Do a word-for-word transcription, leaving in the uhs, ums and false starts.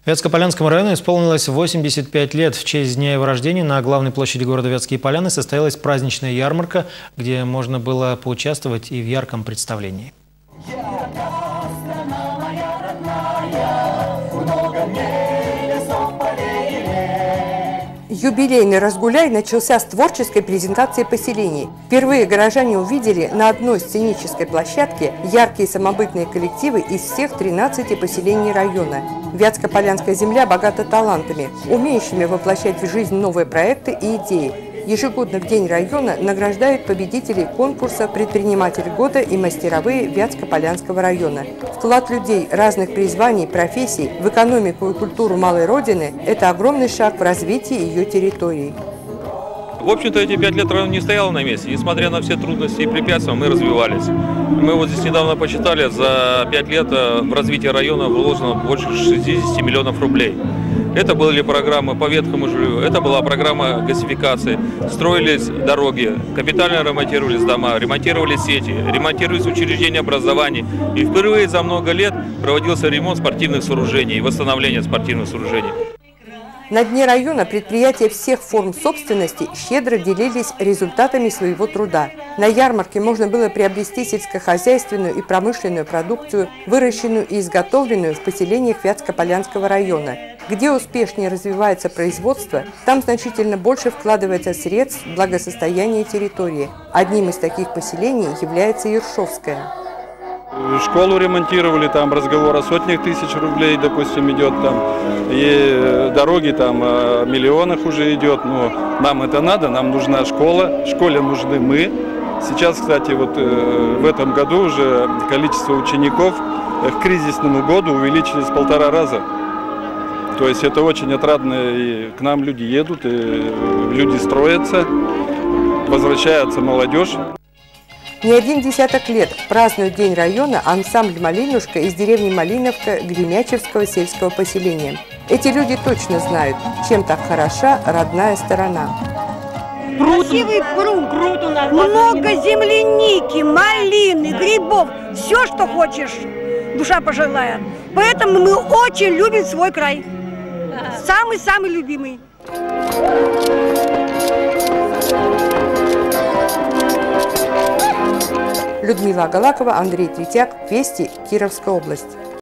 Вятскополянскому району исполнилось восемьдесят пять лет. В честь дня его рождения на главной площади города Вятские Поляны состоялась праздничная ярмарка, где можно было поучаствовать и в ярком представлении. Юбилейный «Разгуляй» начался с творческой презентации поселений. Впервые горожане увидели на одной сценической площадке яркие самобытные коллективы из всех тринадцати поселений района. Вятско-Полянская земля богата талантами, умеющими воплощать в жизнь новые проекты и идеи. Ежегодно в День района награждают победителей конкурса «Предприниматель года» и мастеровые Вятско-Полянского района. Вклад людей разных призваний, профессий в экономику и культуру малой родины – это огромный шаг в развитии ее территорий. В общем-то, эти пять лет район не стоял на месте. Несмотря на все трудности и препятствия, мы развивались. Мы вот здесь недавно посчитали, за пять лет в развитие района вложено больше шестидесяти миллионов рублей. Это были программы по ветхому жилью, это была программа газификации. Строились дороги, капитально ремонтировались дома, ремонтировались сети, ремонтировались учреждения образования. И впервые за много лет проводился ремонт спортивных сооружений и восстановление спортивных сооружений. На Дне района предприятия всех форм собственности щедро делились результатами своего труда. На ярмарке можно было приобрести сельскохозяйственную и промышленную продукцию, выращенную и изготовленную в поселениях Вятско-Полянского района. Где успешнее развивается производство, там значительно больше вкладывается средств в благосостояние территории. Одним из таких поселений является Ершовское. Школу ремонтировали, там разговор о сотнях тысяч рублей, допустим, идет там. И дороги там о миллионах уже идет. Но нам это надо, нам нужна школа, школе нужны мы. Сейчас, кстати, вот в этом году уже количество учеников к кризисному году увеличились в полтора раза. То есть это очень отрадно, и к нам люди едут, и люди строятся, возвращается молодежь. Не один десяток лет празднует День района ансамбль «Малинушка» из деревни Малиновка Гремячевского сельского поселения. Эти люди точно знают, чем так хороша родная сторона. Красивый пруд, пруд у нас. Много земляники, малины, грибов, все, что хочешь, душа пожелает. Поэтому мы очень любим свой край. Самый-самый любимый. Людмила Агалакова, Андрей Третьяк, Вести, Кировская область.